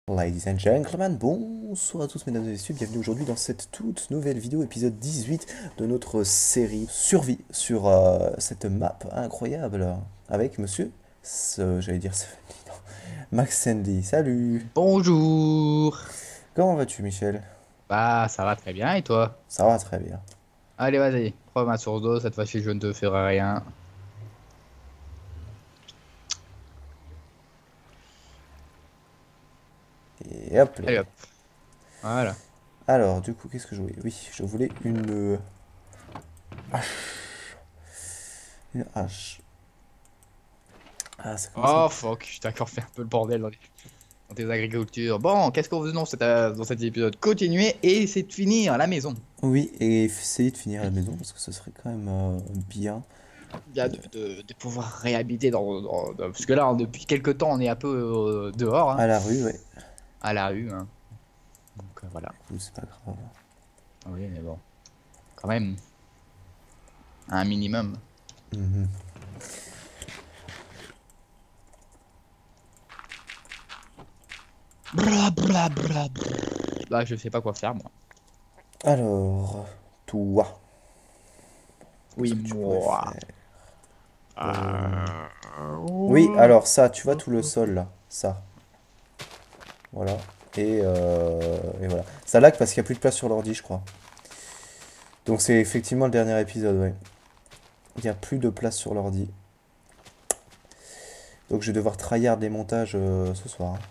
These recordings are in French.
Ladies and gentlemen, bonsoir à tous mesdames et messieurs, bienvenue aujourd'hui dans cette toute nouvelle vidéo, épisode 18 de notre série Survie sur cette map incroyable avec monsieur, j'allais dire non, Max Sandy. Salut! Bonjour. Comment vas-tu Michel? Bah, ça va très bien, et toi? Ça va très bien. Allez, vas-y, prends ma source d'eau, cette fois-ci je ne te ferai rien. Et hop là. Allez hop, voilà. Alors du coup qu'est-ce que je voulais? Oui, je voulais une hache. Ah ça commence à... Oh fuck, je t'ai encore fait un peu le bordel dans tes agricultures. Bon, qu'est-ce qu'on veut dans cet épisode? Continuer et essayer de finir à la maison. Oui, et essayer de finir à la maison parce que ce serait quand même bien. Bien de pouvoir réhabiter parce que là, depuis quelques temps, on est un peu dehors, hein, À la rue, ouais. à la rue, hein. Donc voilà. Écoute, c'est pas grave. Oui, mais bon, quand même, un minimum. Mhm. Bra, bra, bra, bra. Là, je sais pas quoi faire, moi. Alors, toi, qu'est-ce Oui, que tu pourrais moi. faire? Euh, Euh, Oui, alors ça, tu vois tout le sol là, ça, voilà. Et voilà. Ça lag parce qu'il n'y a plus de place sur l'ordi, je crois. Donc c'est effectivement le dernier épisode, ouais. Il n'y a plus de place sur l'ordi. Donc je vais devoir tryhard des montages ce soir, hein.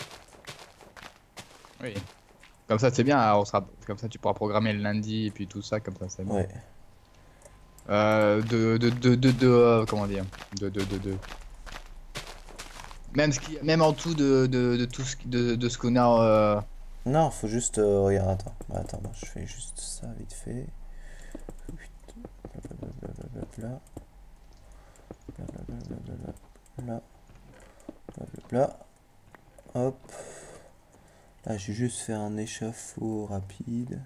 Oui. Comme ça, c'est bien. Hein, comme ça, tu pourras programmer le lundi et puis tout ça. Comme ça, c'est bon. Ouais. Comment dire? De. Même en dessous de tout de ce qu'on a. Non, faut juste... regarde, attends. Attends, moi, je fais juste ça vite fait. Blablabla, blablabla, blablabla. Hop. Là, je vais juste faire un échafaud rapide.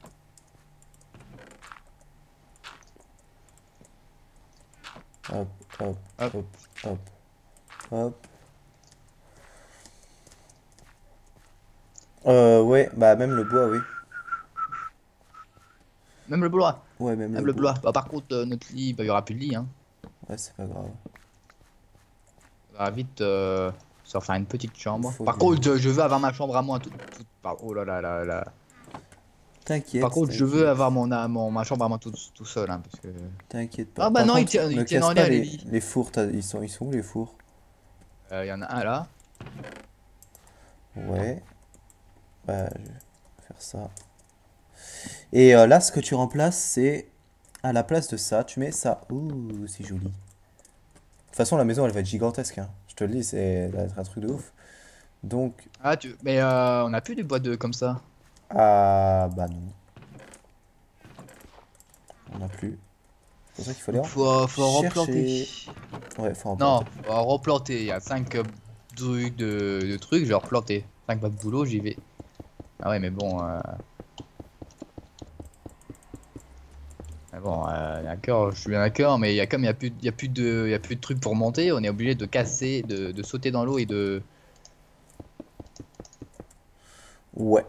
Hop, hop, Hop. hop, hop, hop. Ouais, bah même le bois, oui. Même le bois. Ouais, même le Même le bois. bois. Bah, par contre, notre lit, bah, il y aura plus de lit. Hein. Ouais, c'est pas grave. On va vite se refaire une petite Il chambre. faut Par du... contre, je veux avoir ma chambre à moi. Oh là là là là. Par T'inquiète, contre, je veux avoir t'inquiète. ma chambre à moi tout seul. Hein, parce que... T'inquiète pas. Ah bah Par non, contre, ne ils tiennent casse en pas l'air les lits. les fours. Ils sont où les fours? Il y en a un là. Ouais. Bah, je vais faire ça. Et là, ce que tu remplaces, c'est... À la place de ça, tu mets ça. Ouh, c'est joli. De toute façon, la maison, elle va être gigantesque, hein. Je te le dis, c'est ça va être un truc de ouf. Donc, Mais on a plus de boîtes de comme ça. ah, bah non. On n'a plus. C'est pour ça qu'il faut aller Donc en faut replanter. chercher. Ouais, faut en planter. Non, faut replanter. Il y a 5 trucs de trucs, je vais replanter. 5 pas de boulot, j'y vais. Ah ouais, mais bon, d'accord, je suis bien d'accord, mais il y a plus de trucs pour monter, on est obligé de casser, de sauter dans l'eau et de. Ouais.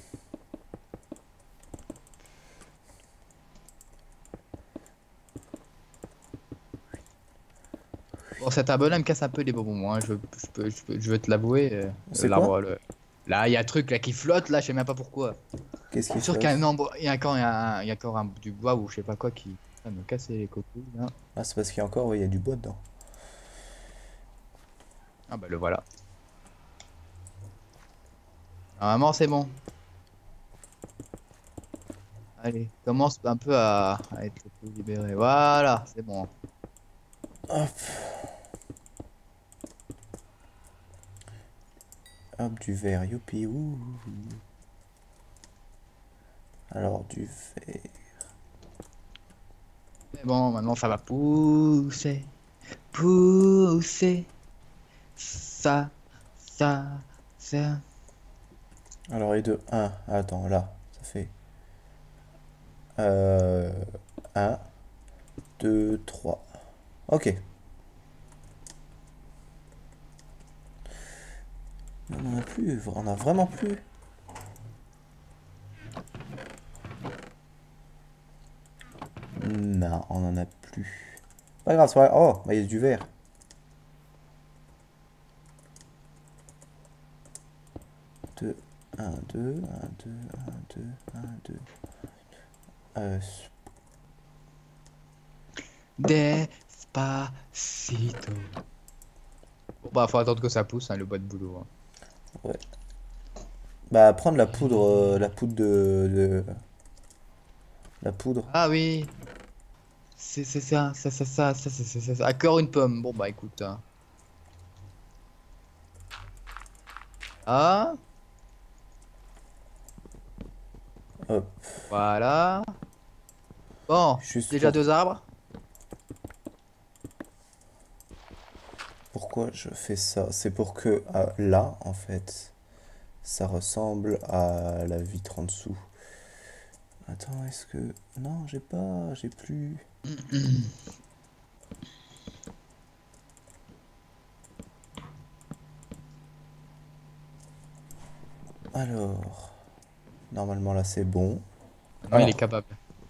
Bon, cet abonné me casse un peu les bonbons, hein. Je veux te l'avouer. C'est quoi? L'arbre, là, il y a un truc là qui flotte, là, je sais même pas pourquoi. Qu'est-ce Je qui suis sûr qu'il y a flotte? il y a encore, il y a encore du bois ou je sais pas quoi qui va me casser les coucous, là. Ah, c'est parce qu'il y a encore, ouais, il y a du bois dedans. Ah bah le voilà. Normalement, c'est bon. Allez, commence un peu à être plus libéré. Voilà, c'est bon. Hop, hop, du verre, youpi, ouh. Alors, du verre. C'est bon, maintenant ça va pousser, pousser. Ça, ça, ça. Alors, et de un. Attends, là, ça fait euh, 1, 2, 3. Ok. On en a plus, on a vraiment plus. Non, on en a plus. Pas grave, c'est pas grave. Oh, bah il y a du verre. Deux, un, deux, un, deux, un, deux, un, deux. Euh, Despacito. Bon bah faut attendre que ça pousse, hein, le bois de boulot. Hein. ouais. Bah prendre la poudre la poudre. Ah oui, c'est ça. Encore une pomme. Bon bah écoute. Hein. Ah, Hop, voilà. Bon, juste déjà pour 2 arbres. pourquoi je fais ça. C'est pour que là, en fait, ça ressemble à la vitre en dessous. Attends, est-ce que... Non, j'ai plus... Alors, normalement là c'est bon. Non, Ah il non, est capable.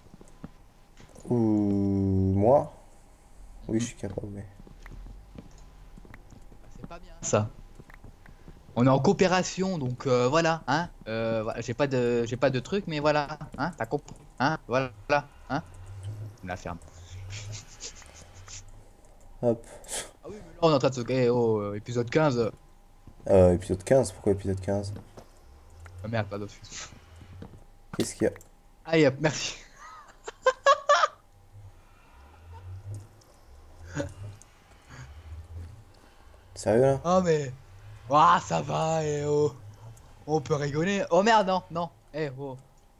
ou moi? Oui, je Mhm. suis capable, mais... C'est pas bien ça. On est en coopération, donc voilà, hein. Voilà, j'ai pas de truc, mais voilà, hein. T'as compris, hein. Voilà, hein. On la ferme. Hop. Ah oui, mais là on est en train de se gagner au épisode 15. Épisode 15, pourquoi épisode 15? Ah, merde, pas d'autre. Qu'est-ce qu'il y a? Allez, hop, merci. Sérieux là? Oh mais, ah ça va, oh. On peut rigoler. Oh merde, non, non. Oh.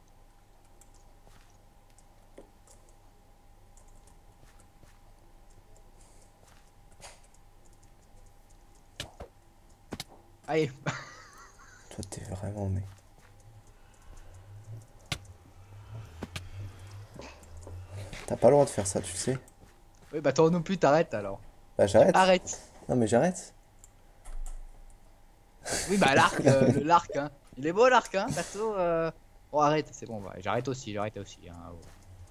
Allez. Toi t'es vraiment... mais... T'as pas le droit de faire ça, tu le sais? Oui, bah toi non plus, t'arrêtes alors. Bah Tu j'arrête. arrêtes. Non mais j'arrête. Oui, bah l'arc, l'arc, hein. Il est beau l'arc, hein, perso. Bon, arrête, c'est bon, bah, j'arrête aussi. Hein, oh.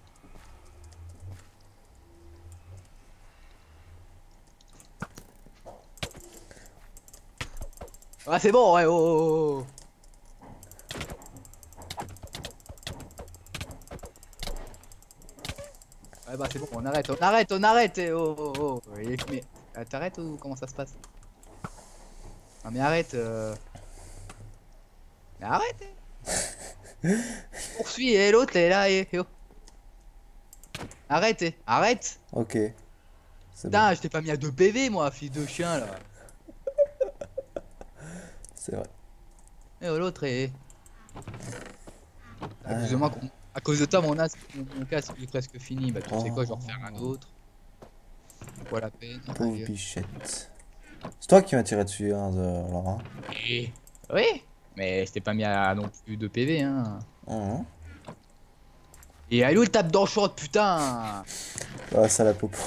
Ah, c'est bon, ouais, oh, oh, oh. Ouais, bah c'est bon, on arrête, oh, oh, oh. Mais t'arrêtes ou comment ça se passe? Non, mais arrête, mais arrête, poursuis, l'autre, elle est là, oh. Arrête, arrête. Ok, c'est bon, Putain, je t'ai pas mis à 2 PV, moi, fille de chien, là. c'est vrai. L'autre est... À cause de Ah, moi, à cause de toi, mon casque il est presque fini. Bah, tu sais quoi, je vais en refaire un oh, autre. Quoi la peine. pauvre Allez. bichette. C'est toi qui m'as tiré dessus, hein, Laura. Et... Oui, mais je t'ai pas mis à non plus de PV, hein. Hein. Et allô, le tape dans le short, putain. Ah, ça la popo.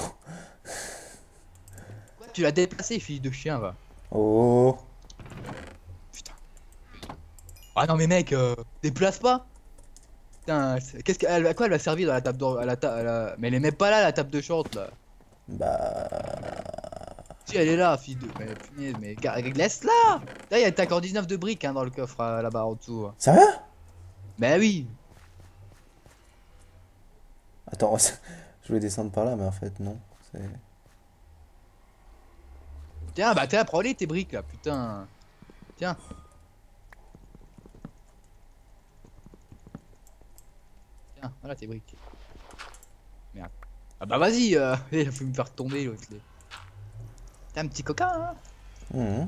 Quoi, tu l'as déplacé, fille de chien, va. Oh, Putain. Ah non, mais mec, déplace pas. Putain, qu'est-ce qu'elle à quoi elle va servir dans la table Mais elle est même pas là, la table de short, là. bah... Si, elle est là, fille de... Mais punaise, mais laisse-la. Là, il y a encore 19 de briques, hein, dans le coffre, là-bas, en dessous. Ça va? Bah oui. Attends, je voulais descendre par là, mais en fait, non. C'est... Tiens, bah tiens, prends-les tes briques là, putain. Tiens, tiens, voilà tes briques. Merde. Ah bah vas-y, il a fait me faire tomber l'autre. T'es un petit coquin, hein. Mhm.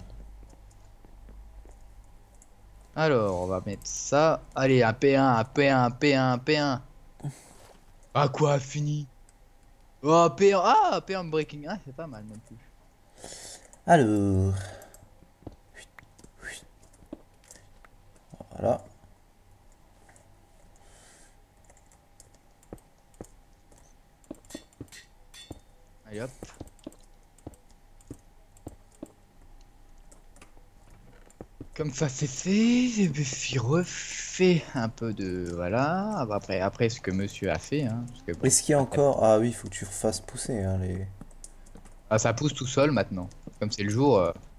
Alors, on va mettre ça. Allez, un P1, un P1, un P1, un P1. Ah quoi, fini. Oh, P1, ah, P1 breaking. Ah, c'est pas mal non plus. Alors... Voilà. Allez hop. Comme ça c'est fait, je me suis refait un peu de... Voilà, après ce que monsieur a fait, hein, parce que bon, Est-ce qu'il y a encore... Ah oui, il faut que tu fasses pousser, hein, les... ah, ça pousse tout seul maintenant. Comme c'est le jour,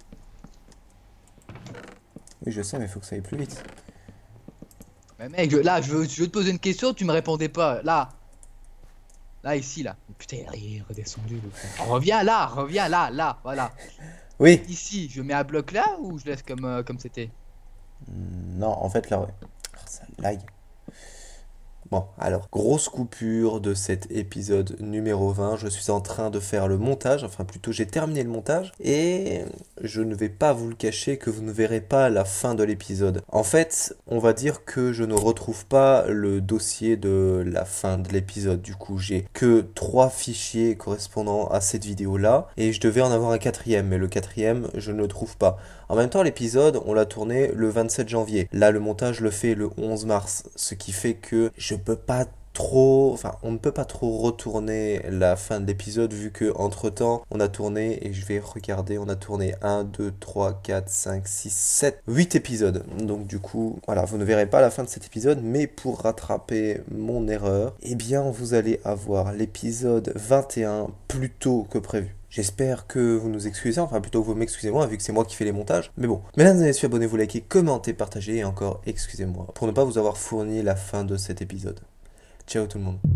Oui, je sais, mais il faut que ça aille plus vite. mais mec, là, je veux te poser une question, tu me répondais pas. Là, ici, là. Putain, il est redescendu, le con. Reviens là, voilà. Oui! Ici, je mets un bloc là ou je laisse comme c'était? Non, en fait, là, ouais. Ah, ça lag. Bon, alors, grosse coupure de cet épisode numéro 20. Je suis en train de faire le montage, enfin plutôt j'ai terminé le montage, et je ne vais pas vous le cacher que vous ne verrez pas la fin de l'épisode. En fait, on va dire que je ne retrouve pas le dossier de la fin de l'épisode. Du coup, j'ai que 3 fichiers correspondant à cette vidéo-là, et je devais en avoir un quatrième, mais le quatrième, je ne le trouve pas. En même temps, l'épisode, on l'a tourné le 27 janvier. Là, le montage le fait le 11 mars, ce qui fait que je peux pas trop, enfin, on ne peut pas trop retourner la fin de l'épisode vu que entre temps, on a tourné et je vais regarder, on a tourné 1, 2, 3, 4, 5, 6, 7, 8 épisodes. Donc du coup, voilà, vous ne verrez pas la fin de cet épisode, mais pour rattraper mon erreur, eh bien, vous allez avoir l'épisode 21 plus tôt que prévu. J'espère que vous nous excusez, enfin plutôt que vous m'excusez moi, vu que c'est moi qui fais les montages. Mais bon, mesdames et messieurs, abonnez-vous, likez, commentez, partagez, et encore excusez-moi pour ne pas vous avoir fourni la fin de cet épisode. Ciao tout le monde.